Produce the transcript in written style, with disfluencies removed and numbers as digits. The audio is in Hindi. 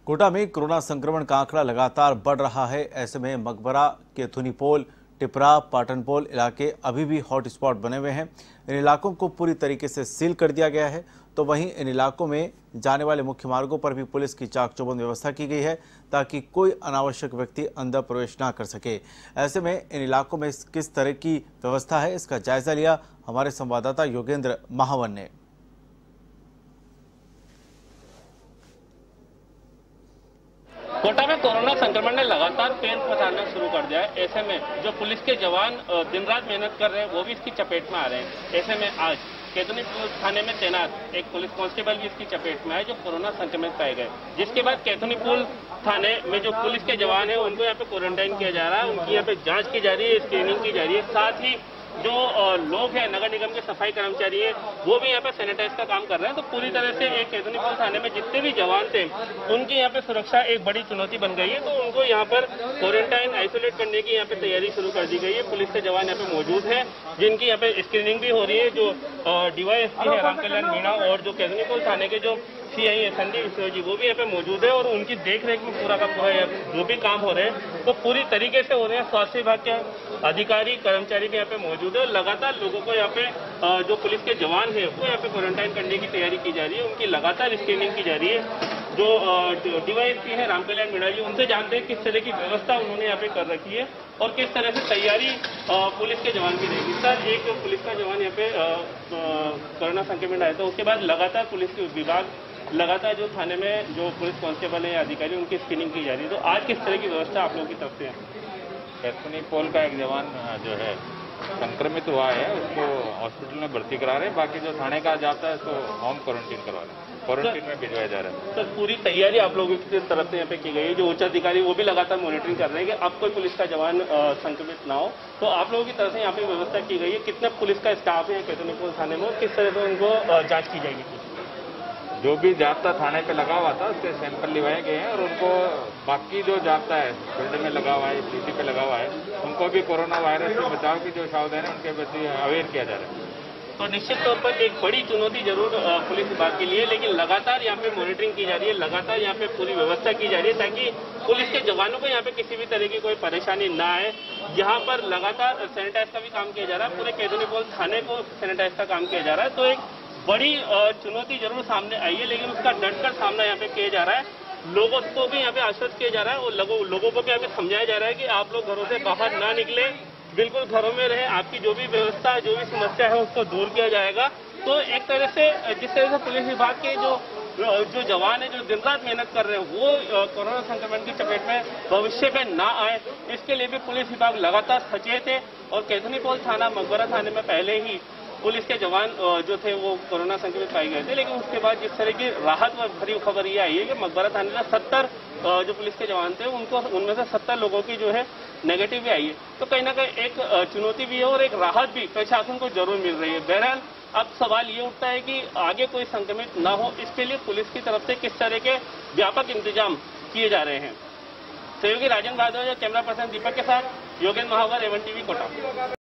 कोटा में कोरोना संक्रमण का आंकड़ा लगातार बढ़ रहा है। ऐसे में मकबरा, केथुनीपोल, टिपरा, पाटनपोल इलाके अभी भी हॉटस्पॉट बने हुए हैं। इन इलाकों को पूरी तरीके से सील कर दिया गया है। तो वहीं इन इलाकों में जाने वाले मुख्य मार्गों पर भी पुलिस की चाक चौबंद व्यवस्था की गई है ताकि कोई अनावश्यक व्यक्ति अंदर प्रवेश ना कर सके। ऐसे में इन इलाकों में किस तरह की व्यवस्था है, इसका जायजा लिया हमारे संवाददाता योगेंद्र महावन ने। कोटा में कोरोना संक्रमण ने लगातार पैर पसारना शुरू कर दिया है। ऐसे में जो पुलिस के जवान दिन रात मेहनत कर रहे हैं वो भी इसकी चपेट में आ रहे हैं। ऐसे में आज केथुनीपोल थाने में तैनात एक पुलिस कांस्टेबल भी इसकी चपेट में है जो कोरोना संक्रमित पाए गए, जिसके बाद केथुनीपोल थाने में जो पुलिस के जवान है उनको यहाँ पे क्वारंटाइन किया जा रहा है। उनकी यहाँ पे जाँच की जा रही है, स्क्रीनिंग की जा रही है। साथ ही जो लोग हैं, नगर निगम के सफाई कर्मचारी हैं, वो भी यहाँ पे सैनिटाइज का काम कर रहे हैं। तो पूरी तरह से एक केथुनीपोल थाने में जितने भी जवान थे उनकी यहाँ पे सुरक्षा एक बड़ी चुनौती बन गई है। तो उनको यहाँ पर क्वारंटाइन आइसोलेट करने की यहाँ पे तैयारी शुरू कर दी गई है। पुलिस के जवान यहाँ पे मौजूद हैं जिनकी यहाँ पे स्क्रीनिंग भी हो रही है। जो डीवाईएसपी है रामकल्याण मीणा और जो केथुनीपोल थाने के जो सीआई है संदीप विश्व जी, वो भी यहाँ पे मौजूद है और उनकी देखरेख में पूरा का पूरा जो भी काम हो रहे हैं वो पूरी तरीके से हो रहे हैं। स्वास्थ्य विभाग के अधिकारी कर्मचारी भी यहाँ पे मौजूद है। लगातार लोगों को यहाँ पे जो पुलिस के जवान है वो यहाँ पे क्वारंटाइन करने की तैयारी की जा रही है। उनकी लगातार स्क्रीनिंग की जा रही है। जो डीवाईएसपी है रामकल्याण मीणा जी, उनसे जानते हैं किस तरह की व्यवस्था उन्होंने यहाँ पे कर रखी है और किस तरह से तैयारी पुलिस के जवान की रहेगी। सर, एक पुलिस का जवान यहाँ पे कोरोना संक्रमण आया था, उसके बाद लगातार पुलिस के विभाग लगातार जो थाने में जो पुलिस कांस्टेबल है या अधिकारी उनकी स्क्रीनिंग की जा रही है। तो आज किस तरह की व्यवस्था आप लोगों की तरफ से है? केथुनीपोल का एक जवान जो है संक्रमित हुआ है, उसको हॉस्पिटल में भर्ती करा रहे हैं। बाकी जो थाने का जाता है उसको होम क्वारंटीन करवा रहे हैं, क्वारंटीन में भिजवाया जा रहा है। सर, पूरी तैयारी आप लोगों की तरफ से यहाँ पे की गई है। जो उच्च अधिकारी वो भी लगातार मॉनिटरिंग कर रहे हैं कि अब कोई पुलिस का जवान संक्रमित ना हो। तो आप लोगों की तरफ से यहाँ पे व्यवस्था की गई है। कितना पुलिस का स्टाफ है केथुनीपोल थाने में, किस तरह से उनको जाँच की जाएगी? जो भी जाब्ता थाने पे लगा हुआ था उसके सैंपल लिवाए गए हैं और उनको बाकी जो जाब्ता है फील्ड में लगा हुआ है, ड्यूटी पे लगा हुआ है, उनको भी कोरोना वायरस से बचाव की जो सावधानी है उनके प्रति अवेयर किया जा रहा है। तो निश्चित तौर पर एक बड़ी चुनौती जरूर पुलिस विभाग के लिए, लेकिन लगातार यहाँ पे मॉनिटरिंग की जा रही है, लगातार यहाँ पे पूरी व्यवस्था की जा रही है ताकि पुलिस के जवानों को यहाँ पे किसी भी तरह की कोई परेशानी ना आए। यहाँ पर लगातार सैनिटाइज का भी काम किया जा रहा है, पूरे केथुनीपोल थाने को सैनिटाइज का काम किया जा रहा है। तो एक बड़ी चुनौती जरूर सामने आई है, लेकिन उसका डटकर सामना यहाँ पे किया जा रहा है। लोगों को भी यहाँ पे आश्वस्त किया जा रहा है और लोगों को भी यहाँ पे समझाया जा रहा है कि आप लोग घरों से बाहर ना निकले, बिल्कुल घरों में रहे। आपकी जो भी व्यवस्था, जो भी समस्या है उसको दूर किया जाएगा। तो एक तरह से जिस तरह से पुलिस विभाग के जो जवान है, जो दिन रात मेहनत कर रहे हैं, वो कोरोना संक्रमण की चपेट में भविष्य में ना आए, इसके लिए भी पुलिस विभाग लगातार सचेत है। और केथुनीपोल थाना, मकबरा थाने में पहले ही पुलिस के जवान जो थे वो कोरोना संक्रमित पाए गए थे, लेकिन उसके बाद जिस तरह की राहत भरी खबर ये आई है कि मकबरा थाने में 70 जो पुलिस के जवान थे उनमें से 70 लोगों की जो है नेगेटिव भी आई है। तो कहीं ना कहीं एक चुनौती भी है और एक राहत भी प्रशासन को जरूर मिल रही है। बहरहाल अब सवाल ये उठता है कि आगे कोई संक्रमित ना हो, इसके लिए पुलिस की तरफ से किस तरह के व्यापक इंतजाम किए जा रहे हैं। सहयोगी राजन भादव, कैमरा पर्सन दीपक के साथ योगेंद्र महावर, A1 TV कोटा।